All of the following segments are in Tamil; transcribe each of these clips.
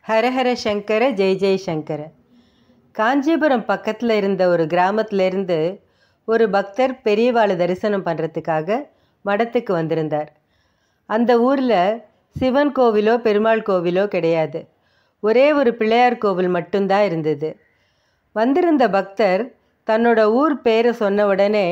ஹரஹர சங்கர ஜெய் ஜெய் சங்கர. காஞ்சிபுரம் பக்கத்தில் இருந்த ஒரு கிராமத்திலேருந்து ஒரு பக்தர் பெரியவாளை தரிசனம் பண்ணுறதுக்காக மடத்துக்கு வந்திருந்தார். அந்த ஊரில் சிவன் கோவிலோ பெருமாள் கோவிலோ கிடையாது. ஒரே ஒரு பிள்ளையார் கோவில் மட்டும்தான் இருந்தது. வந்திருந்த பக்தர் தன்னோட ஊர் பேரை சொன்ன உடனே,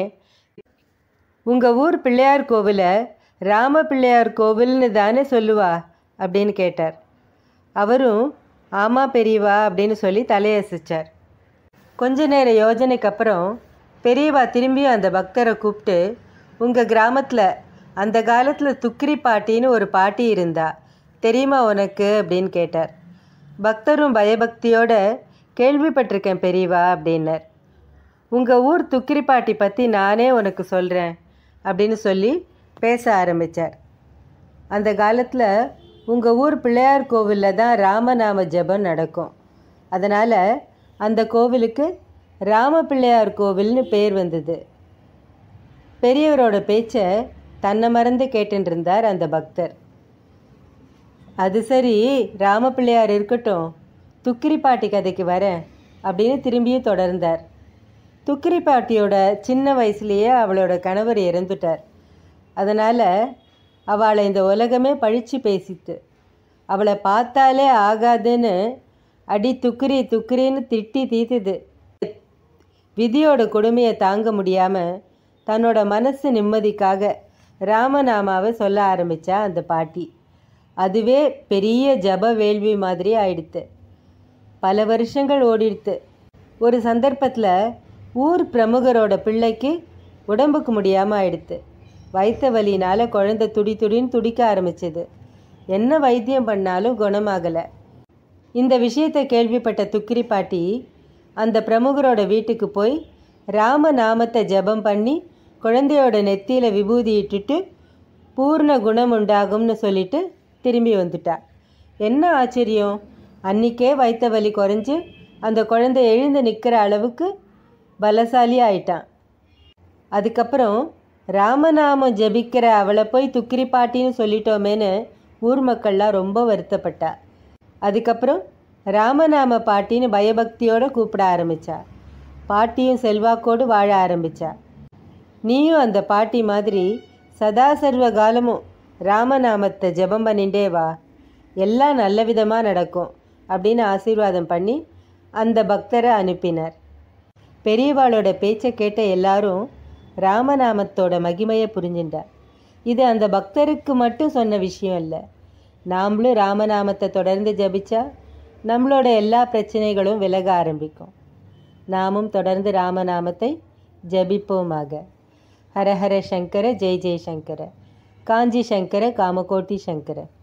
உங்கள் ஊர் பிள்ளையார் கோவிலை ராம பிள்ளையார் கோவில்னு தானே சொல்லுவா அப்படின்னு கேட்டார். அவரும் ஆமாம் பெரியவா அப்படின்னு சொல்லி தலையசிச்சார். கொஞ்ச நேர யோஜனைக்கு அப்புறம் பெரியவா திரும்பியும் அந்த பக்தரை கூப்பிட்டு, உங்கள் கிராமத்தில் அந்த காலத்தில் துக்கிரி பாட்டின்னு ஒரு பாட்டி இருந்தா, தெரியுமா உனக்கு அப்படின்னு கேட்டார். பக்தரும் பயபக்தியோட, கேள்விப்பட்டிருக்கேன் பெரியவா அப்படின்னார். உங்கள் ஊர் துக்கிரி பாட்டி பற்றி நானே உனக்கு சொல்கிறேன் அப்படின்னு சொல்லி பேச ஆரம்பித்தார். அந்த காலத்தில் உங்கள் ஊர் பிள்ளையார் கோவிலில் தான் ராமநாம ஜபம் நடக்கும். அதனால் அந்த கோவிலுக்கு ராம பிள்ளையார் கோவில்னு பேர் வந்தது. பெரியவரோட பேச்சை தன்னை மறந்து கேட்டுருந்தார் அந்த பக்தர். அது சரி, ராம பிள்ளையார் இருக்கட்டும், துக்கிரி பாட்டி கதைக்கு வரேன் அப்படின்னு திரும்பியும் தொடர்ந்தார். துக்கிரி பாட்டியோட சின்ன வயசுலேயே அவளோட கணவர் இறந்துட்டார். அதனால் அவளை இந்த உலகமே பழித்து பேசித்து. அவளை பார்த்தாலே ஆகாதுன்னு அடி துக்கிரி துக்கிரின்னு திட்டி தீத்துது. விதியோட கொடுமையை தாங்க முடியாமல் தன்னோட மனசு நிம்மதிக்காக ராமநாமாவை சொல்ல ஆரம்பித்தா அந்த பாட்டி. அதுவே பெரிய ஜப வேள்வி மாதிரி ஆயிடுத்து. பல வருஷங்கள் ஓடிடுத்து. ஒரு சந்தர்ப்பத்தில் ஊர் பிரமுகரோட பிள்ளைக்கு உடம்புக்கு முடியாமல் ஆயிடுத்து. வயிற்று வலினால் குழந்தை துடின்னு துடிக்க ஆரம்பிச்சது. என்ன வைத்தியம் பண்ணாலும் குணமாகலை. இந்த விஷயத்தை கேள்விப்பட்ட துக்கிரி பாட்டி அந்த பிரமுகரோட வீட்டுக்கு போய் ராமநாமத்தை ஜபம் பண்ணி குழந்தையோட நெத்தியில் விபூதி இட்டுட்டு பூர்ண குணம் உண்டாகும்னு சொல்லிட்டு திரும்பி வந்துட்டா. என்ன ஆச்சரியம், அன்றைக்கே வயிற்று வலி குறைஞ்சி அந்த குழந்தை எழுந்து நிற்கிற அளவுக்கு பலசாலி ஆயிட்டான். அதுக்கப்புறம் ராமநாமம் ஜபிக்கிற அவளை போய் துக்கிரி பாட்டின்னு சொல்லிட்டோமேன்னு ஊர் மக்கள்லாம் ரொம்ப வருத்தப்பட்டா. அதுக்கப்புறம் ராமநாம பாட்டின்னு பயபக்தியோடு கூப்பிட ஆரம்பித்தா. பாட்டியும் செல்வாக்கோடு வாழ ஆரம்பித்தா. நீயும் அந்த பாட்டி மாதிரி சதா சர்வ காலமும் ராமநாமத்தை ஜபம் பண்ணிட்டே வா, எல்லாம் நல்ல விதமாக நடக்கும் அப்படின்னு ஆசீர்வாதம் பண்ணி அந்த பக்தரை அனுப்பினார். பெரியவாளோட பேச்சை கேட்ட எல்லாரும் ராமநாமத்தோட மகிமையை புரிஞ்சுட்டார். இது அந்த பக்தருக்கு மட்டும் சொன்ன விஷயம் இல்லை. நாமளும் ராமநாமத்தை தொடர்ந்து ஜபிச்சா நம்மளோட எல்லா பிரச்சனைகளும் விலக ஆரம்பிக்கும். நாமும் தொடர்ந்து ராமநாமத்தை ஜபிப்போமாக. ஹரஹர சங்கர ஜெய் ஜெய் சங்கர. காஞ்சி சங்கர காமகோட்டி சங்கர.